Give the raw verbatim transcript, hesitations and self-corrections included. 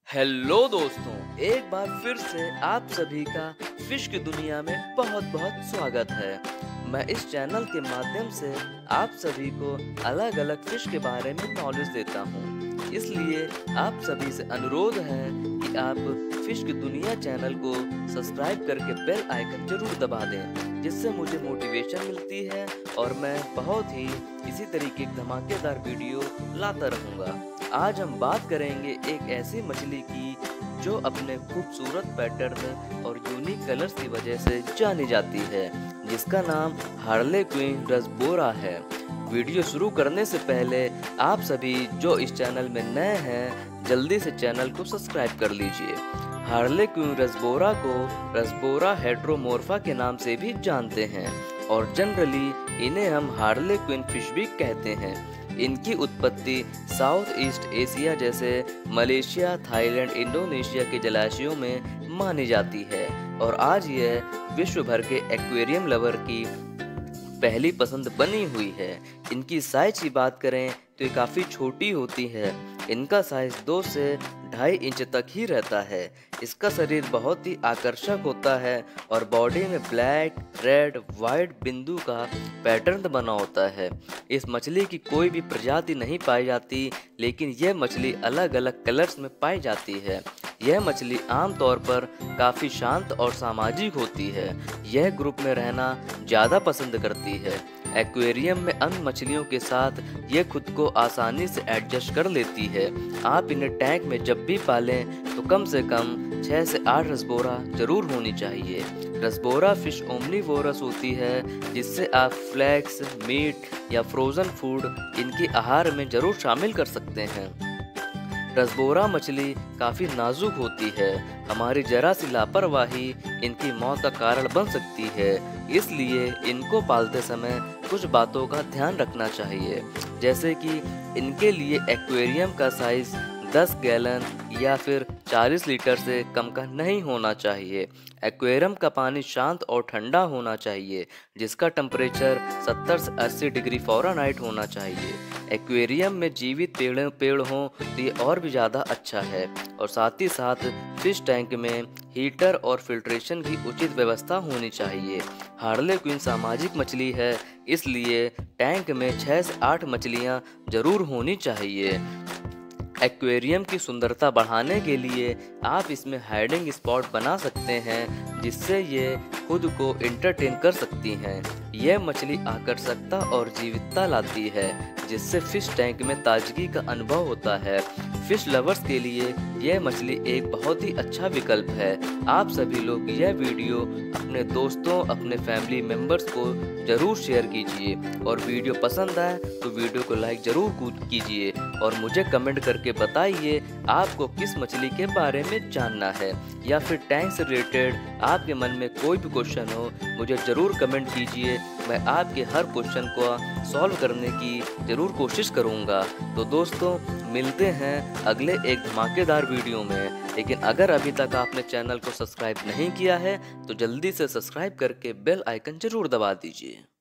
Hello दोस्तों, एक बार फिर से आप सभी का फिश की दुनिया में बहुत बहुत स्वागत है। मैं इस चैनल के माध्यम से आप सभी को अलग अलग फिश के बारे में नॉलेज देता हूँ। इसलिए आप सभी से अनुरोध है कि आप फिश की दुनिया चैनल को सब्सक्राइब करके बेल आइकन जरूर दबा दें, जिससे मुझे मोटिवेशन मिलती है और मैं बहुत ही इसी तरीके की धमाकेदार वीडियो लाता रहूँगा। आज हम बात करेंगे एक ऐसी मछली की जो अपने खूबसूरत पैटर्न और यूनिक कलर्स की वजह से जानी जाती है, जिसका नाम हार्लेक्विन रसबोरा है। वीडियो शुरू करने से पहले आप सभी जो इस चैनल में नए हैं, जल्दी से चैनल को सब्सक्राइब कर लीजिए। हार्लेक्विन रसबोरा को रसबोरा हेटेरोमोर्फा के नाम से भी जानते हैं और जनरली इन्हें हम हार्लेक्विन फिश भी कहते हैं। इनकी उत्पत्ति साउथ ईस्ट एशिया जैसे मलेशिया, थाईलैंड, इंडोनेशिया के जलाशयों में मानी जाती है और आज यह विश्व भर के एक्वेरियम लवर की पहली पसंद बनी हुई है। इनकी साइज की बात करें तो ये काफ़ी छोटी होती है। इनका साइज दो से ढाई इंच तक ही रहता है। इसका शरीर बहुत ही आकर्षक होता है और बॉडी में ब्लैक, रेड, वाइट बिंदु का पैटर्न बना होता है। इस मछली की कोई भी प्रजाति नहीं पाई जाती, लेकिन यह मछली अलग अलग कलर्स में पाई जाती है। यह मछली आमतौर पर काफ़ी शांत और सामाजिक होती है। यह ग्रुप में रहना ज़्यादा पसंद करती है। एक्वेरियम में अन्य मछलियों के साथ यह खुद को आसानी से एडजस्ट कर लेती है। आप इन्हें टैंक में जब भी पालें तो कम से कम छह से आठ रसबोरा जरूर होनी चाहिए। रसबोरा फिश ओमनीवोरस होती है, जिससे आप फ्लैक्स, मीट या फ्रोजन फूड इनके आहार में जरूर शामिल कर सकते हैं। रसबोरा मछली काफ़ी नाजुक होती है। हमारी जरा सी लापरवाही इनकी मौत का कारण बन सकती है, इसलिए इनको पालते समय कुछ बातों का ध्यान रखना चाहिए, जैसे कि इनके लिए एक्वेरियम का साइज दस गैलन या फिर चालीस लीटर से कम का नहीं होना चाहिए। एक्वेरियम का पानी शांत और ठंडा होना चाहिए, जिसका टेम्परेचर सत्तर से अस्सी डिग्री फ़ारेनहाइट होना चाहिए। एक्वेरियम में जीवित पेड़ पेड़ हों तो ये और भी ज़्यादा अच्छा है। और साथ ही साथ फिश टैंक में हीटर और फिल्ट्रेशन की उचित व्यवस्था होनी चाहिए। हार्लेक्विन सामाजिक मछली है, इसलिए टैंक में छः से आठ मछलियाँ जरूर होनी चाहिए। एक्वेरियम की सुंदरता बढ़ाने के लिए आप इसमें हाइडिंग स्पॉट बना सकते हैं, जिससे ये खुद को एंटरटेन कर सकती हैं। यह मछली आकर्षकता और जीवितता लाती है, जिससे फिश टैंक में ताजगी का अनुभव होता है। फिश लवर्स के लिए यह मछली एक बहुत ही अच्छा विकल्प है। आप सभी लोग यह वीडियो अपने दोस्तों, अपने फैमिली मेम्बर्स को जरूर शेयर कीजिए और वीडियो पसंद आए तो वीडियो को लाइक जरूर कीजिए और मुझे कमेंट करके बताइए आपको किस मछली के बारे में जानना है, या फिर टैंक से रिलेटेड आपके मन में कोई भी क्वेश्चन हो मुझे ज़रूर कमेंट कीजिए। मैं आपके हर क्वेश्चन को सॉल्व करने की ज़रूर कोशिश करूँगा। तो दोस्तों, मिलते हैं अगले एक धमाकेदार वीडियो में। लेकिन अगर अभी तक आपने चैनल को सब्सक्राइब नहीं किया है तो जल्दी से सब्सक्राइब करके बेल आइकन ज़रूर दबा दीजिए।